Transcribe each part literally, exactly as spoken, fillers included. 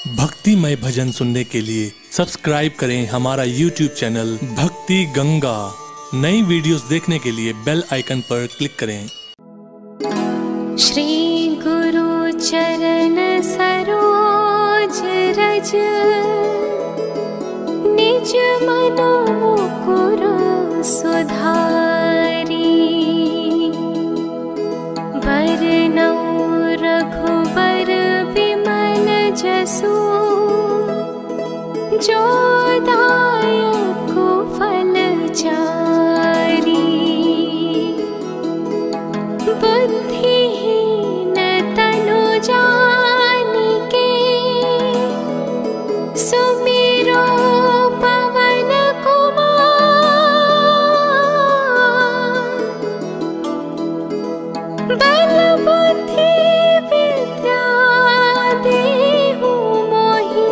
भक्तिमय भजन सुनने के लिए सब्सक्राइब करें हमारा यूट्यूब चैनल भक्ति गंगा। नई वीडियोस देखने के लिए बेल आइकन पर क्लिक करें। श्री गुरु चरण सरोज रज निज मनो मुकुर सुधारी। बरनौ रघुबर बिमल जसु जो दायक फल चारी। बुद्धिहीन तनु जानिके सुमिरो पवन कुमार। बल बुद्धि विद्या देहु मोहि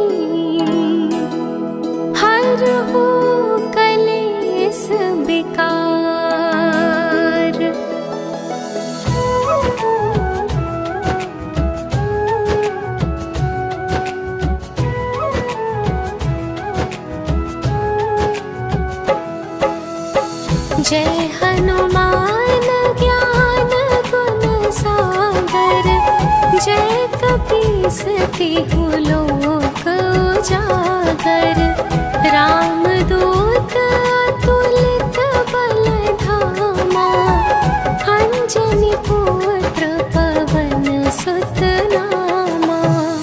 हरहु कलेस विकार। जय हनुमान ज्ञान गुण सागर। जय कपीस तिहु लोक उजागर। रामदूत अतुलित बल धामा। अंजनी पुत्र पवन सुत नामा।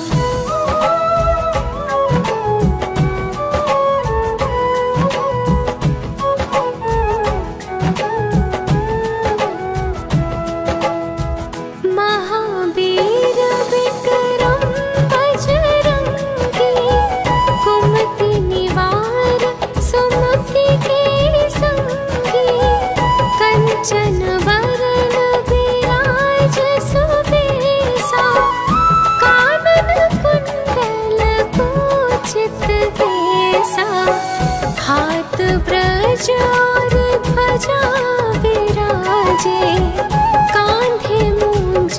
महावीर विक्रम बजरंगी। कुमति निवार सुमति के संगी। कंचन वरण विराज सुबेसा। कानन कुंडल कुंचित केसा। हाथ ब्रज और ध्वजा विराजे। कांधे मूंज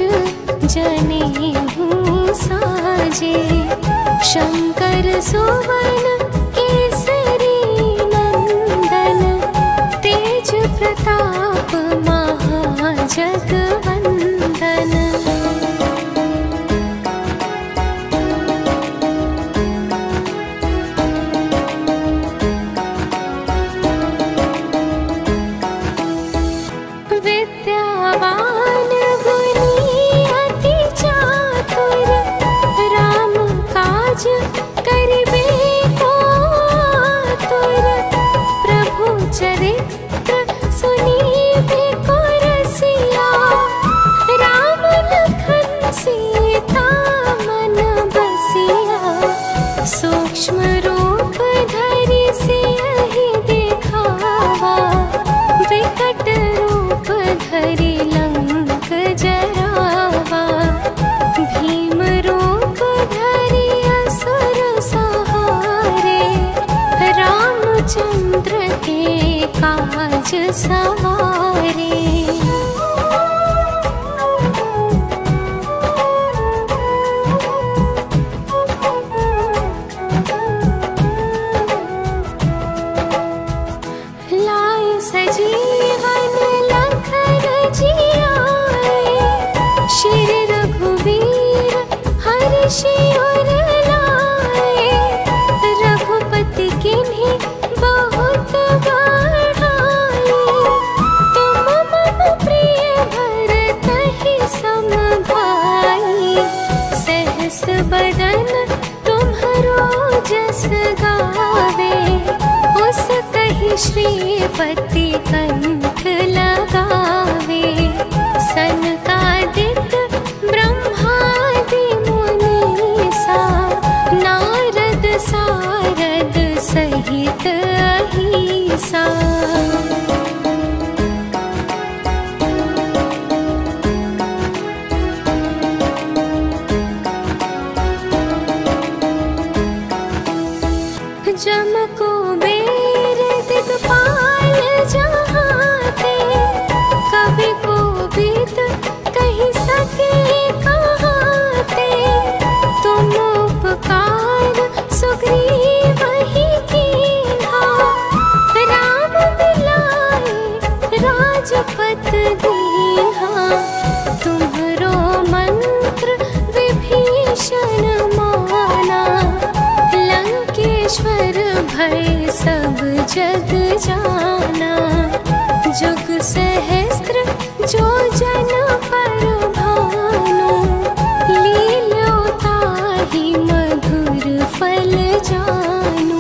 जनेऊ साजे। शंकर सुवन केसरी नंदन। तेज प्रताप महाजगवंदन। विद्यावान गुणी अति चातुर। राम काज करिबे को आतुर। प्रभु चरित्र सुनिबे को रसिया। राम लखन सीता मन बसिया। सूक्ष्म रूप धरि सियहि दिखावा। विकट रूप धरि लंक जरावा। भीम रूप धरि असुर संहारे। रामचंद्र के काज सवारे। लाए सजीवन लखन जियाए। श्री रघुवीर हर्षि उर लाए। रघुपति किन्हीं बहुत बड़ाई। तुम मम प्रिय भरतहि सम भाई। सहस बदन तुम्हरो जस गावे। उस कहि श्रीपति कंठ लगावे। सनकादिक ब्रह्मादि मुनीसा। नारद सारद सहित अहिसा। जम कुबेर दिगपाल जहाँ ते। कवि कोविद कहि सके बचन माना। लंकेश्वर भय सब जग जाना। जुग सहस्त्र जो जन पर भानु। लील्यो ताहि मधुर फल जानू।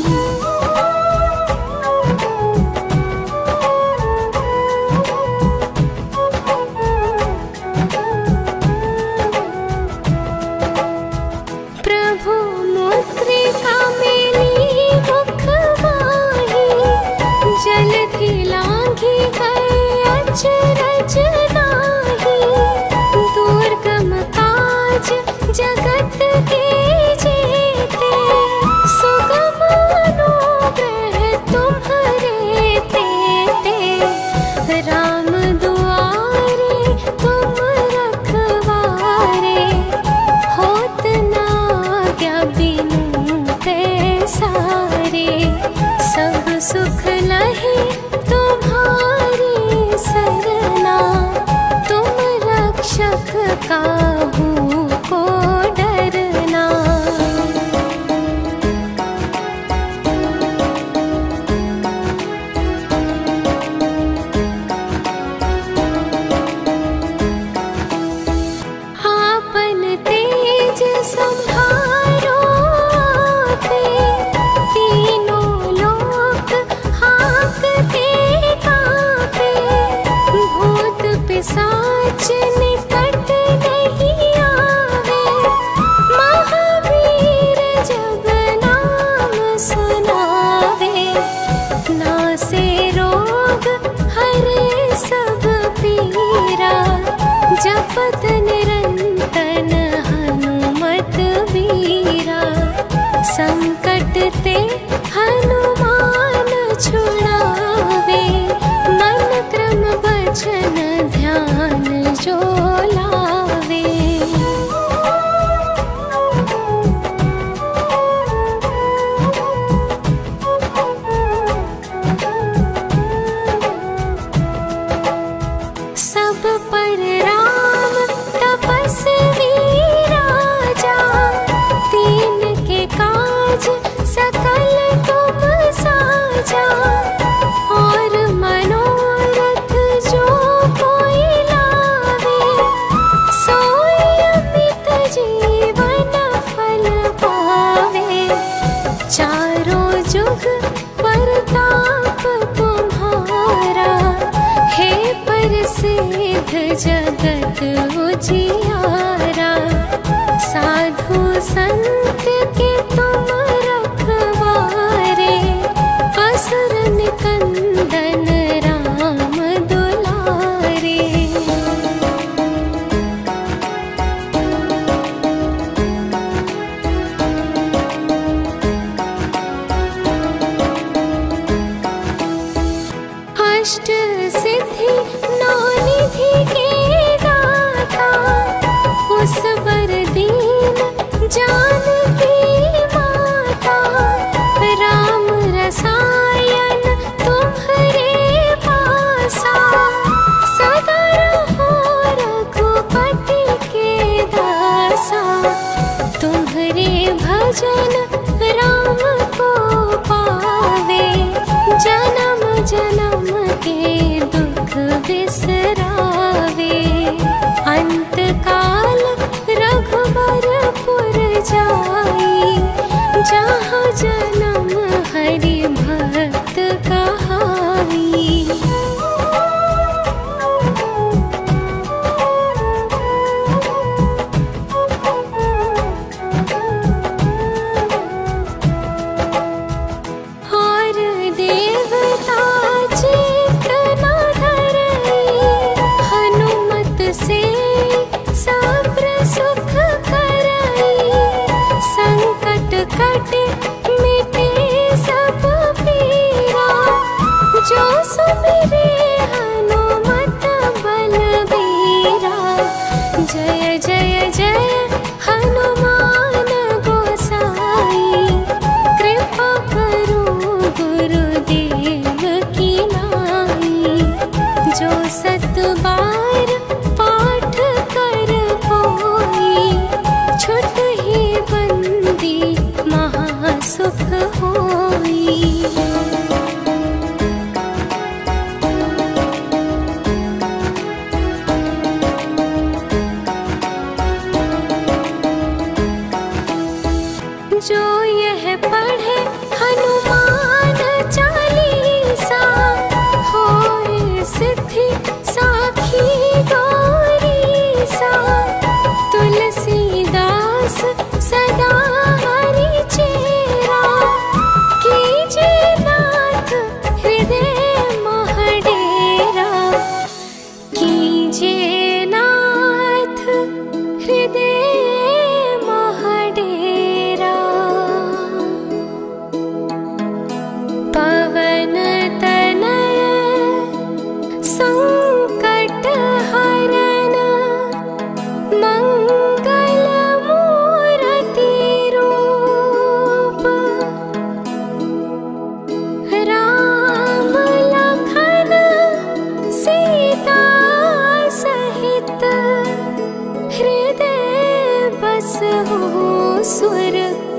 प्रभु मुद्रिका मेली मुख माही। जलधि लांघी गए अचरज नाही। दुर्गम काज जगत के जेते। सुगम अनुग्रह तुम्हरे तेते। राम दुआरे तुम रखवारे। होत ना आज्ञा बिनु पैसारे। सब सुख लहे तुम्हारी सरना। तुम रक्षक काहू को डरना। आपन तेज संभारो आपे। तीनों लोक हाँकते काँपे। भूत पिशाच निकट नहीं आवे। महावीर जब नाम सुनावे। नासे रोग हरे सब पीरा। जपत निरंतन हनुमत वीरा। संकट ते हनुमान छुड़ावे। मन क्रम वचन ध्यान जो लावे। सब पर राम तपस्वी राजा। तीन के काज सकल तुम साजा। और मनोरथ जो कोई लावे। सोई अमित जीवन फल पावे। चारों जुग परताप तुम्हारा। हे प्रसिद्ध जगत उजियारा। साधु संत के तुम रखवारे। असुर निकंदन राम दुलारे। अष्ट सिद्धि नौ निधि के दाता। उस वर दीन जानकी माता। राम रसायन तुम्हरे पासा। सदा रहो रघुपति के दासा। तुम्हरे भजन राम को पावे। जन्म जन्म के दुख बिसरावे। अंत काल रघुबरपुर जाई। जहाँ जन्म हरि भक्त कहाई। और देवता चित्त न धरई। हनुमत से सब्र सुख करई। संकट कटे मिटे सब पीरा। जो सुमिरे हनुमत बलबीरा। जय जय जय हनुमान गोसाई। कृपा करो गुरुदेव की नाई। जो सत बार पाठ कर कोई। छुट ही जो यह पढ़े हनुमान चालीसा होए सिद्धि साखी गौरीसा। तुलसीदास सदा हरि चेरा कीजे नाथ हृदय मोह डेरा। कीजे नाथ हृदय मोह डेरा। पवन तनय संकट हरन मंगल मूर्ति रूप। राम लखन सीता सहित हृदय बसहु सुर